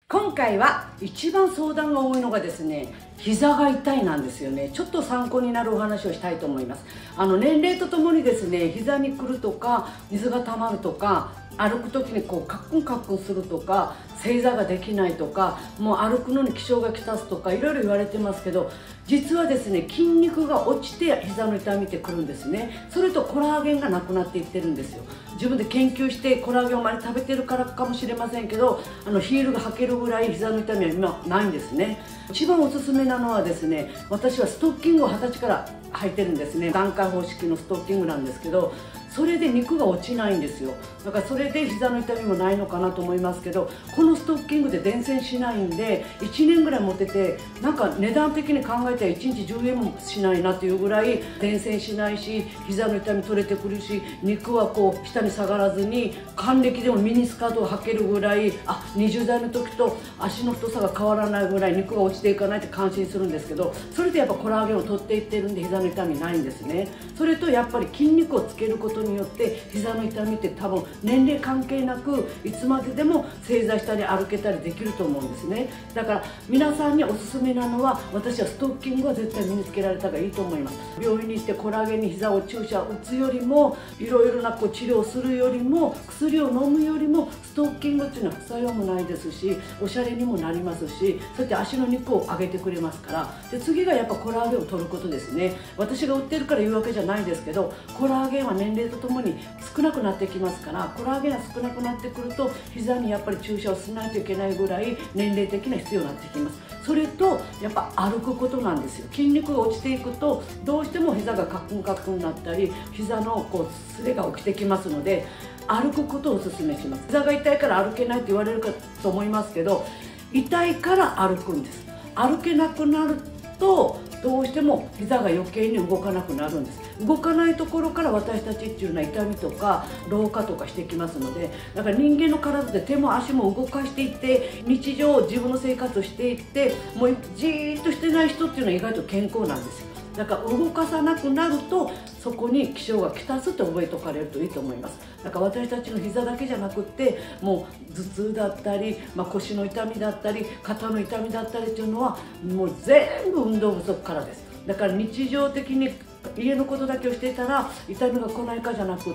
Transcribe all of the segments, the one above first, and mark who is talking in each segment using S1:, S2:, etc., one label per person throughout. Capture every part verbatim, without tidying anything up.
S1: 今回は一番相談が多いのがですね、膝が痛いなんですよね。ちょっと参考になるお話をしたいと思います。あの年齢とともにですね、膝にくるとか水が溜まるとか、歩く時にこうカックンカックンするとか、正座ができないとか、もう歩くのに支障がきたすとか、いろいろ言われてますけど、実はですね、筋肉が落ちて膝の痛みってくるんですね。それとコラーゲンがなくなっていってるんですよ。自分で研究してコラーゲンをあまり食べてるからかもしれませんけど、あのヒールが履けるぐらい膝の痛みは今ないんですね。一番おすすめなのはですね、私はストッキングをはたちから履いてるんですね。段階方式のストッキングなんですけど、それで肉が落ちないんですよ。だからそれで膝の痛みもないのかなと思いますけど、このストッキングで伝染しないんでいちねんぐらい持ってて、なんか値段的に考えたらいちにちじゅうえんもしないなというぐらい伝染しないし、膝の痛み取れてくるし、肉はこう下に下がらずに、還暦でもミニスカートを履けるぐらい、あ、にじゅうだいの時と足の太さが変わらないぐらい肉が落ちていかないって感心するんですけど、それでやっぱコラーゲンを取っていってるんで膝の痛みないんですね。それとやっぱり筋肉をつけることによって膝の痛みって多分年齢関係なくいつまででも正座したり歩けたりできると思うんですね。だから皆さんにおすすめなのは、私はストッキングは絶対身につけられた方がいいと思います。病院に行ってコラーゲンに膝を注射打つよりも、いろいろなこう治療するよりも、薬を飲むよりもストッキングっていうのは副作用もないですし、おしゃれにもなりますし、そして足の肉を上げてくれますから。で次がやっぱコラーゲンを取ることですね。私が売ってるから言うわけじゃないですけど、コラーゲンは年齢とともに少なくなってきますから、コラーゲンが少なくなってくると膝にやっぱり注射をしないといけないぐらい年齢的には必要になってきます。それとやっぱ歩くことなんですよ。筋肉が落ちていくとどうしても膝がカクンカクンになったり、膝のこうすれが起きてきますので、歩くことをおすすめします。膝が痛いから歩けないって言われるかと思いますけど、痛いから歩くんです。歩けなくなるとどうしても膝が余計に動かなくなるんです。動かないところから私たちっていうのは痛みとか老化とかしてきますので、だから人間の体で手も足も動かしていって日常自分の生活をしていって、もうじーっとしてない人っていうのは意外と健康なんですよ。だから動かさなくなるとそこに気象がきたすって覚えておかれるといいと思います。だから私たちの膝だけじゃなくって、もう頭痛だったり、まあ、腰の痛みだったり肩の痛みだったりっていうのはもう全部運動不足からです。だから日常的に家のことだけをしていたら痛みが来ないかじゃなくって、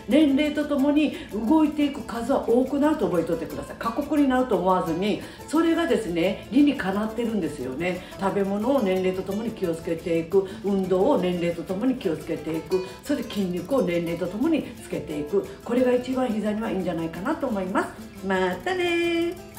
S1: 年齢とともに動いていく数は多くなると覚えておいてください。過酷になると思わずに、それがですね理にかなってるんですよね。食べ物を年齢とともに気をつけていく、運動を年齢とともに気をつけていく、それで筋肉を年齢とともにつけていく、これが一番膝にはいいんじゃないかなと思います。またねー。